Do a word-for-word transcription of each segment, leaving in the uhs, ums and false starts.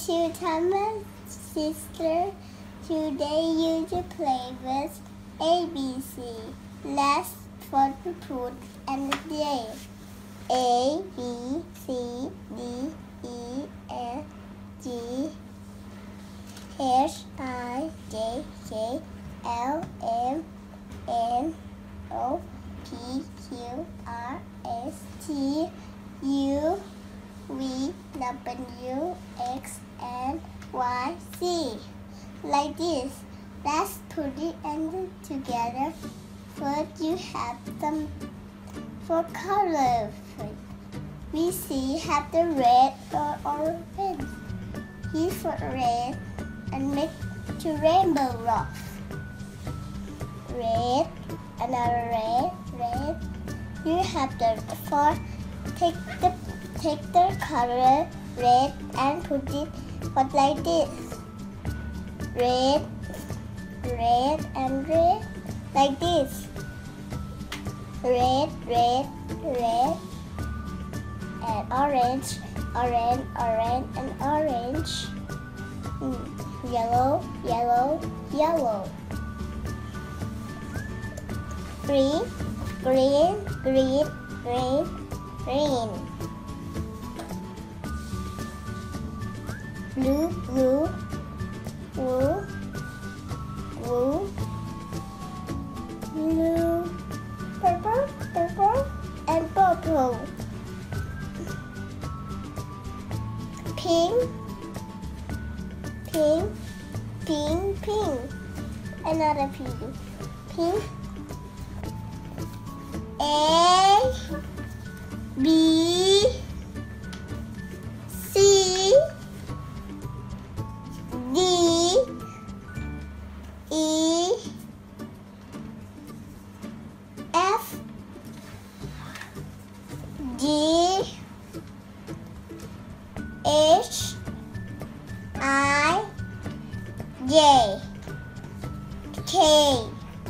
to Thomas' sister. Today you to play with A B C. Let's for the fruit and the day. A B C D E F G H I J K L M N O P Q R S T U V W X and Y Z. Like this. Let's put the end together. First you have some for color. We see have the red or orange. He for red and make to rainbow rocks. Red, another red, red. You have the for take the take the color red and put it but like this. Red, red and red like this. Red, red, red and orange, orange, orange and orange. Mm. Yellow, yellow, yellow. Green, green, green, green, green. Blue, blue, blue, blue, blue, purple, purple, and purple. Pink, pink, pink, pink. Another pink. Pink. A, B, C, D, E, F, G, H, I, J, K,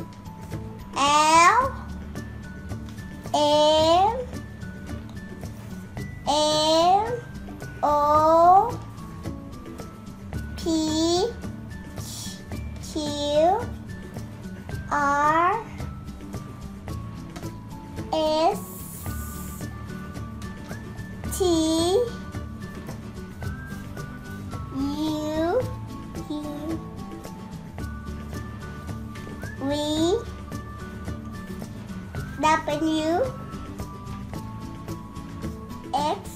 L, M, M, O, P, Q, R, S, T, U, V, W, X,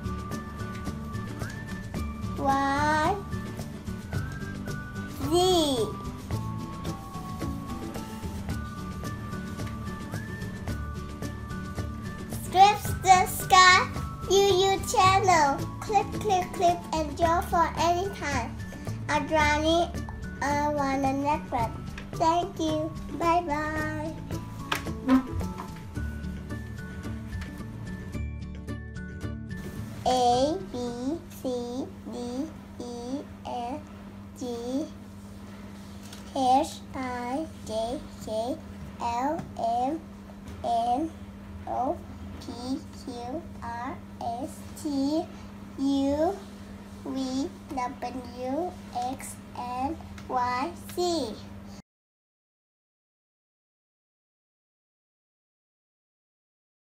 Y, Z. Subscribe the Sky YouTube channel. Click, click, click, and draw for any time. I'm drawing uh, one necklace. Thank you. Bye bye. A, B, C, D, E, F, G, H, I, J, K, L, M, N, O, P, Q, R, S, T, U, V, W, X, and Y, Z.